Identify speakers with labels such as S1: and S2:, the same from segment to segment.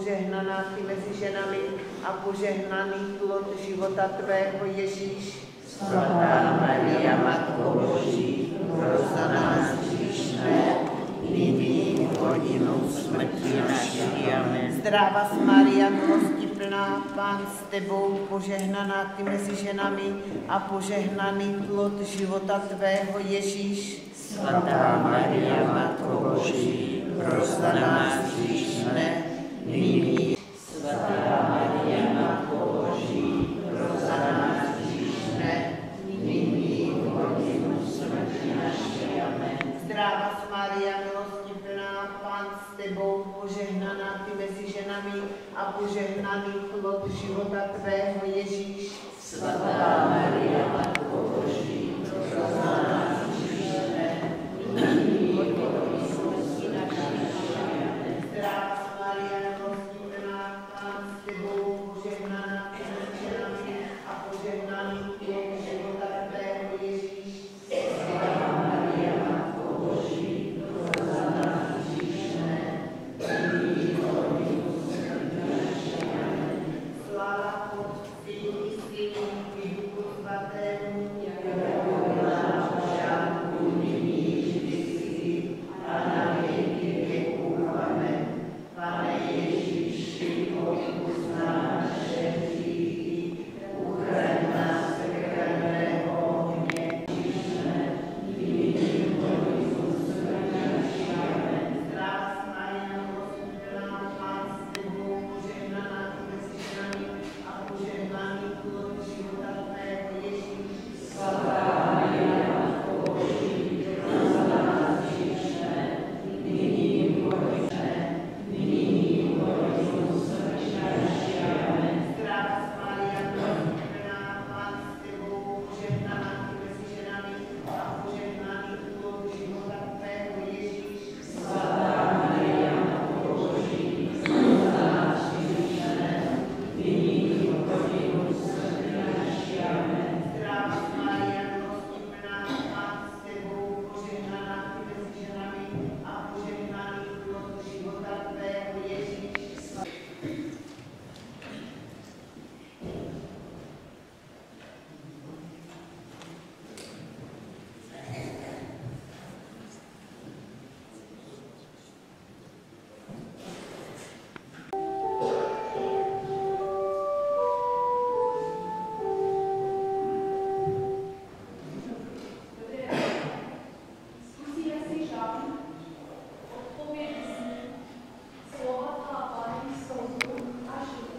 S1: požehnaná ty mezi ženami a požehnaný plod života tvého Ježíš.
S2: Svatá Maria, Matko Boží, pros za nás hříšné, nyní v hodinu smrti naší. Amen.
S1: Zdráva Maria, milosti plná, Pán s tebou, požehnaná ty mezi ženami a požehnaný plod života tvého Ježíš.
S2: Svatá Maria, Matko Boží, pros za nás hříšné, nyní. Svatá Maria, Matko Boží, pros za nás hříšné, nyní v hodinu smrti naší. Amen.
S1: Zdráva Maria, milosti plná, Pán s tebou, požehnaná ty mezi ženami a požehnaný plod života tvého Ježíš.
S2: Svatá Maria, Matko Boží, pros za nás hříšné, nyní v hodinu smrti naší. Amen.
S1: Zdráva Maria, milosti plná, Pán s tebou, požehnaná ty mezi ženami a požehnaný plod života tvého Ježíš.
S2: Svatá Maria, Matko Boží, pros za nás hříšné, nyní v hodinu smrti naší. Amen.
S1: Sláva Otci i Synu i Duchu Svatému,
S2: jako byla na počátku, nyní i vždycky a na věky věků. Amen. Pane Ježíši, odpusť nám naše hříchy, uchraň nás pekelného ohně, nyní v hodinu smrti naší. Amen.
S1: zdráva Maria, milosti plná, Pán s tebou, požehnaná ty mezi ženami a požehnaný plod života tvého Ježíš.
S2: Svatá Maria, Matko Boží, pros za nás hříšné, nyní v hodinu smrti naší. Amen.
S1: Zdráva Maria, milosti plná, Pán s tebou, požehnaná ty mezi ženami a požehnaný plod života tvého Ježíš.
S2: Svatá Maria, Matko Boží, pros za nás hříšné, nyní v hodinu smrti naší. Amen.
S1: Zdráva Maria, milosti plná, Pán s tebou, požehnaná ty mezi ženami a požehnaný plod života tvého Ježíš.
S3: Zkusíme si žádný odpovědný slova Páně jsou a život.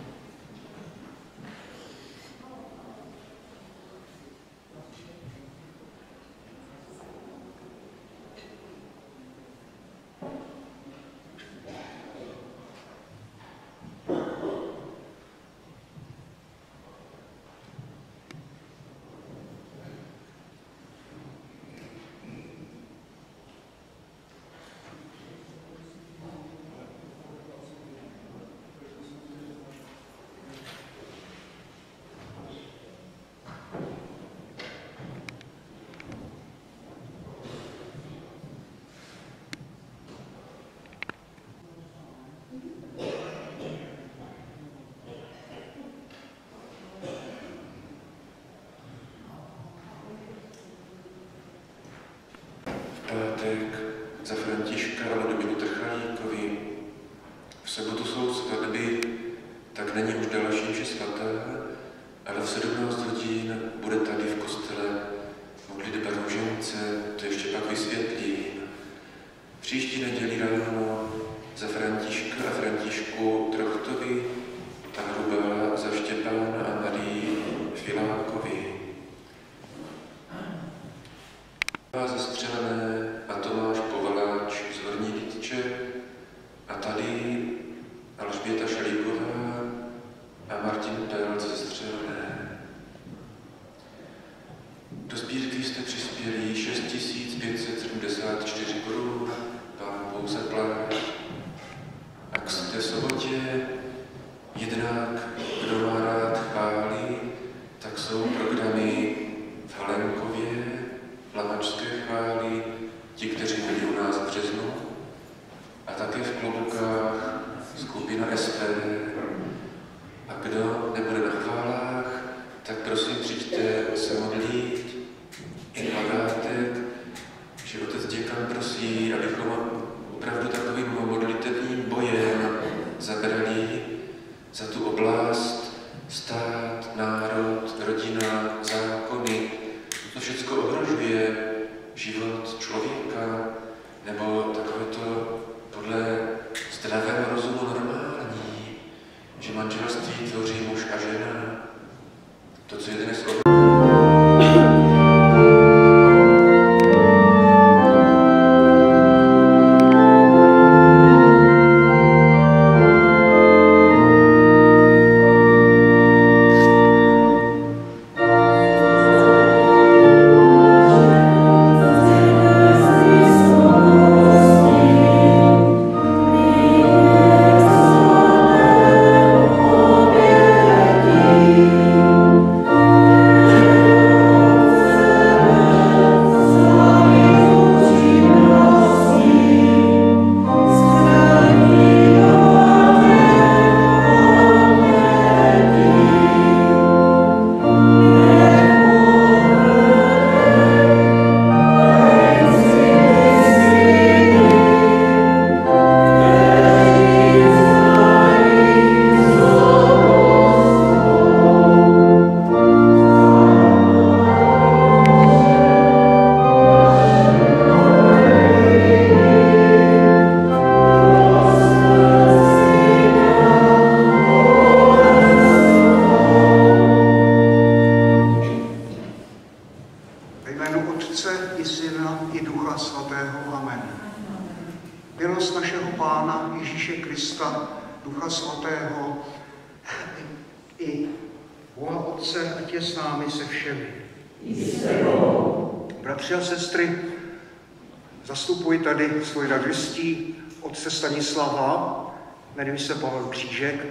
S4: Pátek za Františka a Ludmilu Trchalíkovi. V sobotu jsou svatby, tak není už další mše svatá, ale v 17 hodin bude tady v kostele modlitba Růžence, to ještě pak vysvětlím. Příští neděli ráno za Františka a Františku Trochtovi a Hrubá za Štěpána a Marii Filákovi. Zastřelené a Tomáš Povaláč z Horní Lidče a tady Alžběta Šalíková a Martin Pelc zastřelené. Do sbírky jste přispěli 6 574 korun, Pán Bůh zaplať. A k té sobotě jednak, kdo má rád chvály, tak jsou programy v Halenkově, Lamačské chvály, ti, kteří byli u nás v březnu, a také v Klobukách skupina SP. A kdo nebude na chválách, tak prosím přijďte se modlit i plagátek, že otec děkan prosí, abychom opravdu takovým modlitevním bojem zabrali za tu oblast, stát, národ, rodina, zákony. To všechno ohrožuje život člověka, nebo takové to podle zdravého rozumu normální, že manželství tvoří muž a žena. To, co je dnes
S5: svoji radostí otce Stanislava, jmenuji se Pavel Křížek.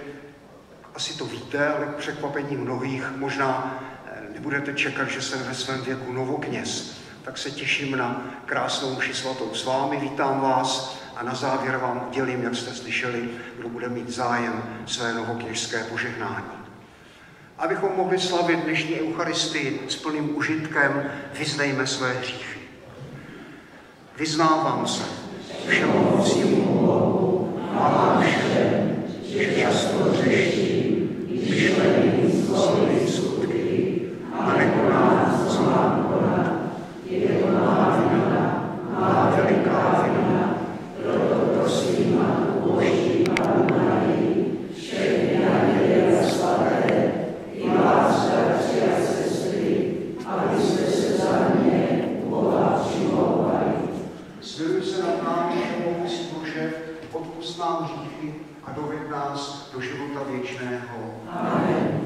S5: Asi to víte, ale k překvapení mnohých možná nebudete čekat, že jsem ve svém věku novokněz. Tak se těším na krásnou mši svatou s vámi, vítám vás a na závěr vám udělím, jak jste slyšeli, kdo bude mít zájem, své novokněžské požehnání. Abychom mohli slavit dnešní eucharistii s plným užitkem, vyznejme své hříchy. Vyznávám se všemohoucímu Bohu a všem, že často hřeším, myšlením, slovy, skutky a nekonám, co mám konat. Je to má vina, má veliká vina, proto prosím Matku Boží, Pannu Marii, všechny naděje a svaté, i vás, bratři a sestry, abyste se za mě Boha přimlouvali. Smiluj se nad námi, všemohoucí Bože, odpusť nám hříchy a doved nás do života věčného. Amen.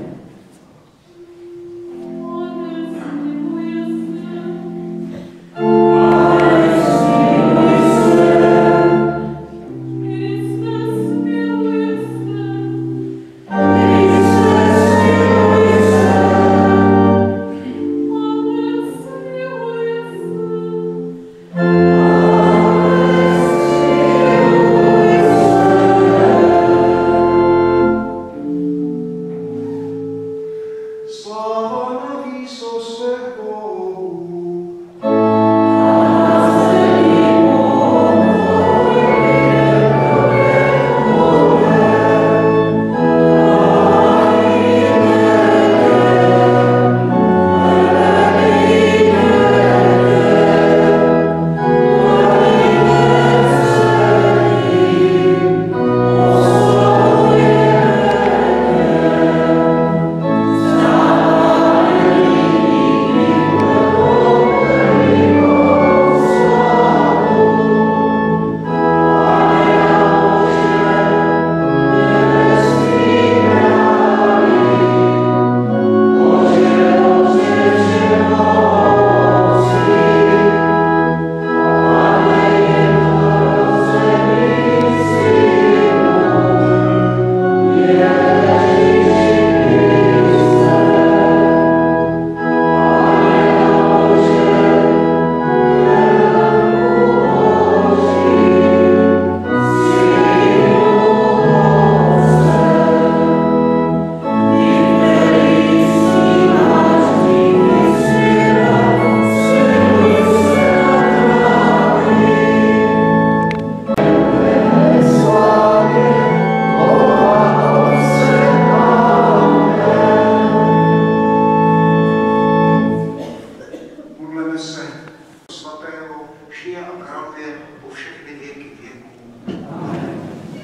S5: modlíme se svatého, žije a králově po všechny věky věků. Amen.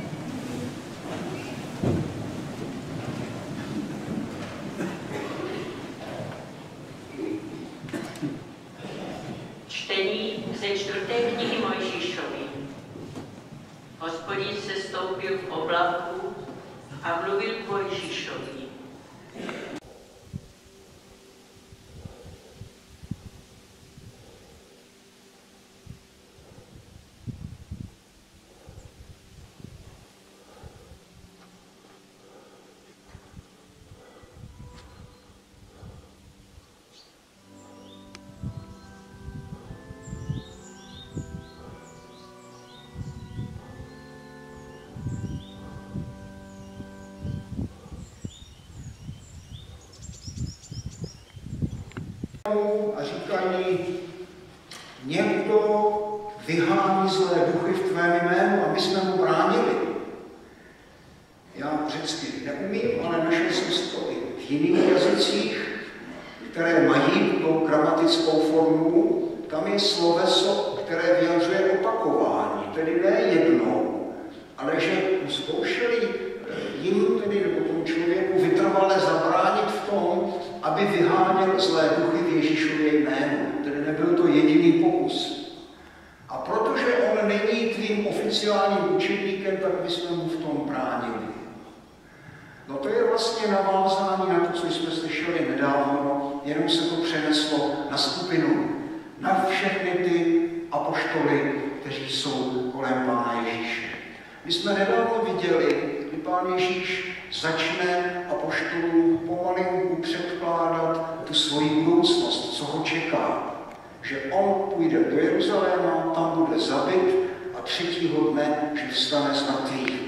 S2: Čtení ze 4. knihy Mojžíšovy. Hospodin se stoupil v oblaku a mluvil k Mojžíšovi.
S5: A říkají, někdo vyhání zlé duchy v tvém jménu a my jsme mu bránili. Já řecky neumím, ale našel jsem si to i v jiných jazycích, které mají tu gramatickou formu. Tam je sloveso, které vyjadřuje opakování, tedy ne jednou, ale že zkoušeli jim, tedy nebo tomu člověku, vytrvale zabránit v tom, aby vyháněl zlé duchy v Ježíšově jménu. Tedy nebyl to jediný pokus. A protože on není tvým oficiálním učedníkem, tak bychom mu v tom bránili. No to je vlastně navázání na to, co jsme slyšeli nedávno, jenom se to přeneslo na skupinu, na všechny ty apoštoly, kteří jsou kolem Pána Ježíše. My jsme nedávno viděli, kdy Pán Ježíš začne apoštolům pomalinku předkládat tu svoji budoucnost, co ho čeká. Že on půjde do Jeruzaléma, tam bude zabit a 3. dne, že vstane z mrtvých.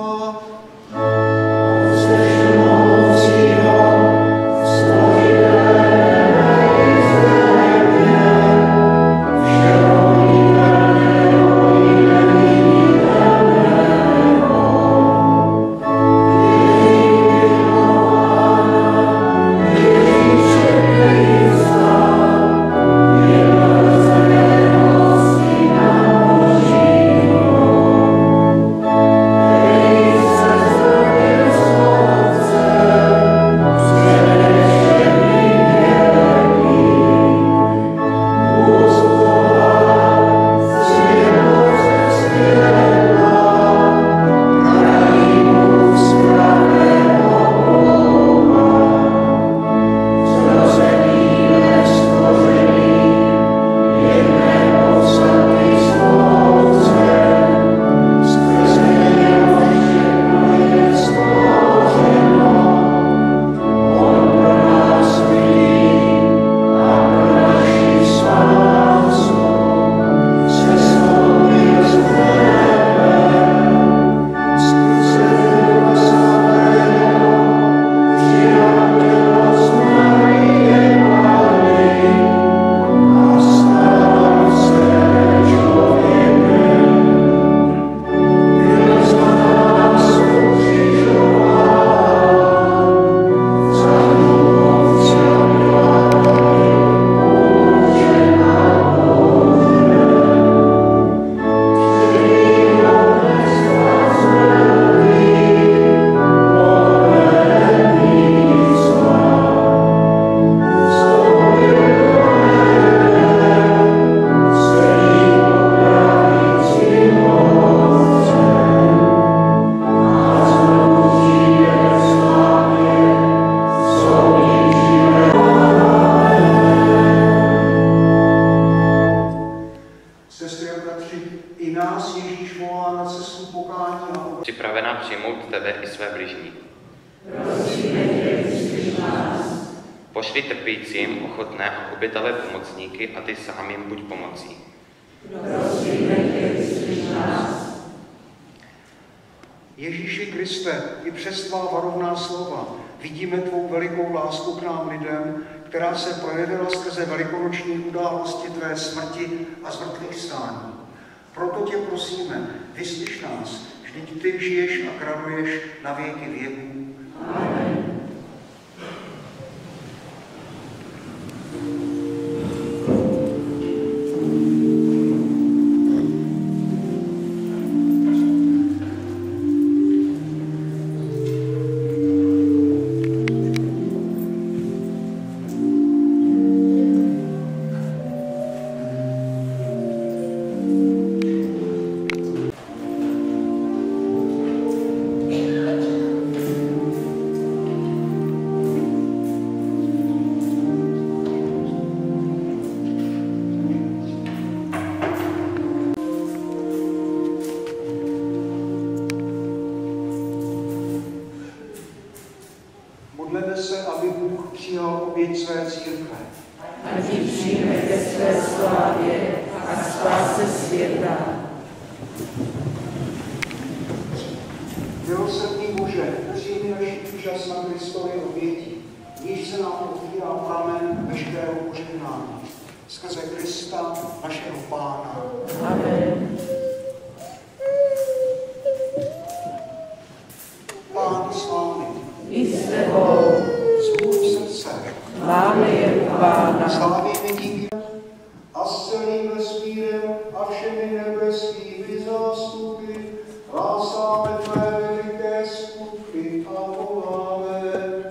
S6: Připravena přijmout tebe i své bližní. Pošli trpícím ochotné a obětavé pomocníky a ty sám jim buď pomocí.
S5: Ježíši Kriste, i přes tvá varovná slova vidíme tvou velikou lásku k nám lidem, která se projevila skrze velikonoční události tvé smrti a zmrtvýchvstání. Proto tě prosíme, vyslyš nás, vždyť ty žiješ a kráľuješ na věky věků. Amen.
S2: spáse světa.
S5: Milosrdný Bože, přijmi naši účast na Kristově oběti, níž se nám otvírá pramen veškerého požehnání. Skrze Krista, našeho Pána.
S2: Amen.
S5: Pán s vámi.
S2: I s tebou.
S5: Zvůj srdce.
S2: Máme je u Pána.
S5: Slávíme díky a s celým vesmírem a všemi nebeskými zástupy hlásáme tvé veliké skutky a voláme.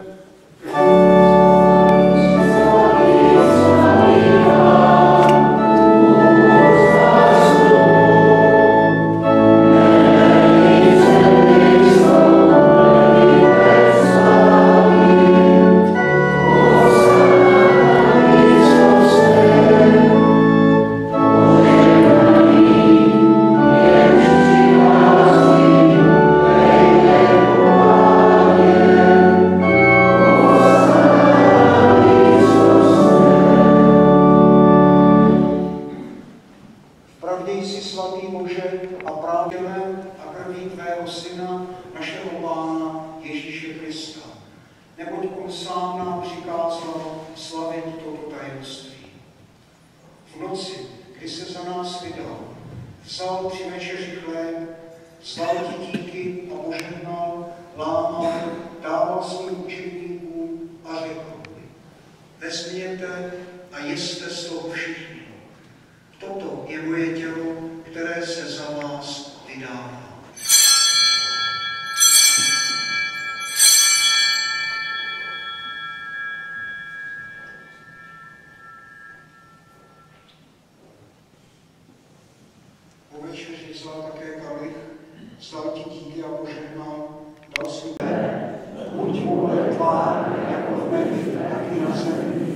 S5: Vezměte a jeste z toho všichni. Toto je moje tělo, které se za vás vydává. Po večeři vzal také kalich, vzdal ti díky a požehnal, dal si buď vůle tvá, jako v nebi, tak i na zemi.